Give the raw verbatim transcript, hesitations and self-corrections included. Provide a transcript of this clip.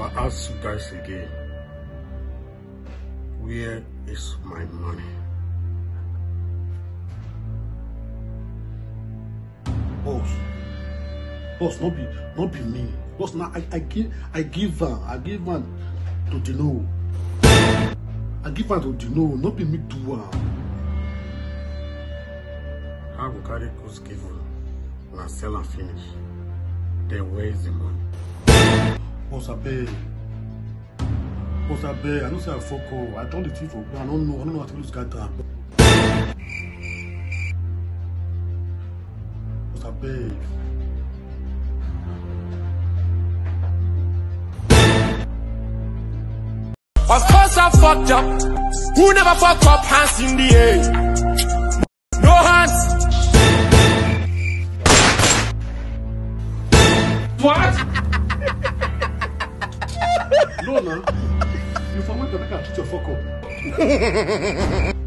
will ask you guys again. Where is my money? Boss. Boss, not be not be me. Boss, now I, I give I give her, I give her to Dino. I give her to Dino, not be me to her. How will carry goods given and sell and finish? Then where is the money? Boss, I beg. Boss, I beg. I don't say I fuck up. I told the thief for I don't know. I don't know how to lose that time. Boss, I beg. Of course I fucked up. Who never fuck up? Hands in the air. No hands. What? No, no. You forgot to make a teach your fuck up.